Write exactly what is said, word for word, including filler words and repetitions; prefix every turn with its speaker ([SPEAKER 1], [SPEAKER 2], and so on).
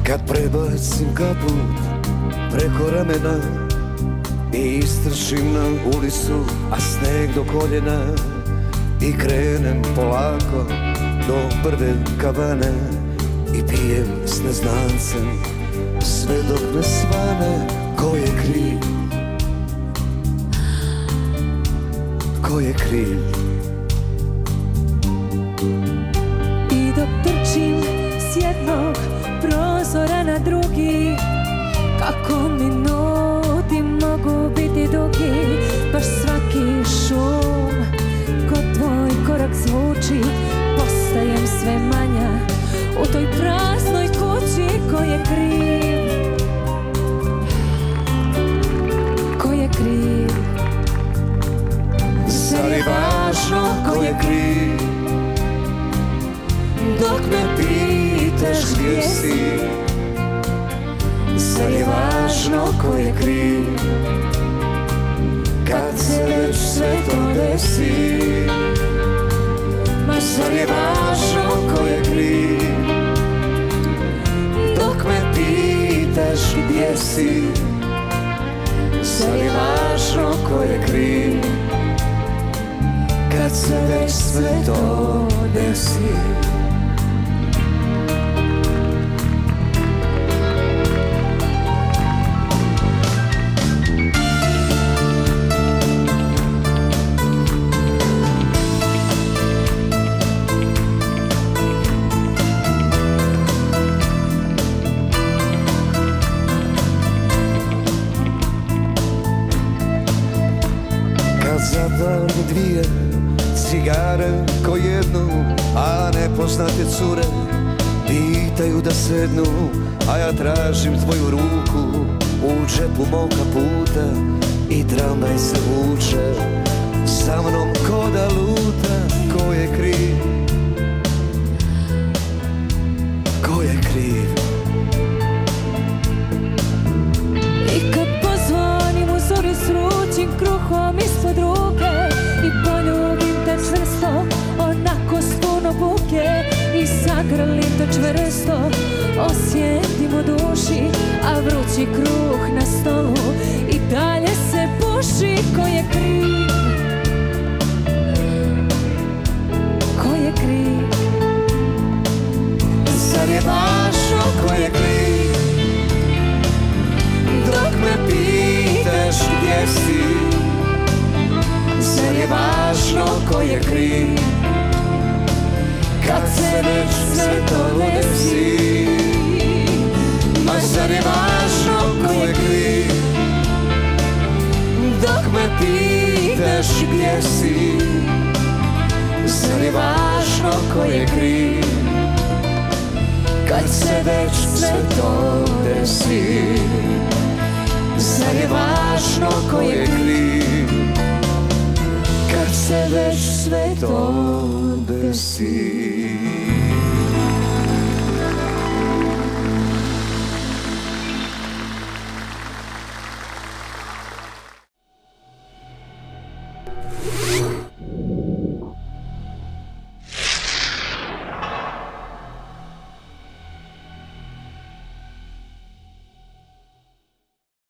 [SPEAKER 1] Kad prebacim kaput preko ramena i istrčim na ulicu, a sneg do koljena, i krenem polako do prve kavane i pijem s neznancem sve dok ne svane. Ko je kriv? Ko je kriv?
[SPEAKER 2] I dok trčim s jednog prozora na drugi, kako minuti mogu biti dugi, baš svaki šum ko tvoj korak zvuči, postajem sve manja u toj praznoj kući. Ko je kriv? Ko je kriv?
[SPEAKER 1] Zar je važno ko je kriv? Dok me pitaš gdje si, zar je važno ko je kriv? Kad se već sve to desi, ma zar je važno ko je kriv? Dok me pitaš gdje si, zar je važno ko je kriv? Kad se već sve to desi. Zavrnu dvije cigare ko jednu, a nepoznate cure pitaju da sednu, a ja tražim tvoju ruku u džepu mog kaputa i tramvaj se vuče sa mnom ko da luta. Ko je kriv? Ko je kriv?
[SPEAKER 2] I kad pozvonim u zori s vrućim kruhom ispod ruke i poljubim te čvrsto, onako s puno buke, i zagrlim te čvrsto, osjetim u duši, a vrući kruh na stolu i dalje se puši. Ko je kriv? Ko je kriv?
[SPEAKER 1] Zar je važno ko je kriv? Dok me pitaš gdje si, zar je važno ko je kriv? Kad se već sve to desi, ma zar je važno ko je kriv? Dok me pitaš gdje si, zar je važno ko je kriv? Kad se već sve to desi, zar je važno ko je kriv? Kad se već sve to desi.